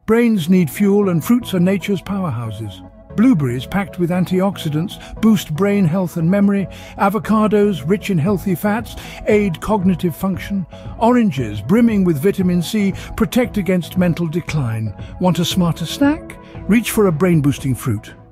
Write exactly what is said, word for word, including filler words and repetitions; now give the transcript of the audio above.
Brains need fuel and fruits are nature's powerhouses. Blueberries, packed with antioxidants, boost brain health and memory. Avocados, rich in healthy fats, aid cognitive function. Oranges, brimming with vitamin C, protect against mental decline. Want a smarter snack? Reach for a brain-boosting fruit.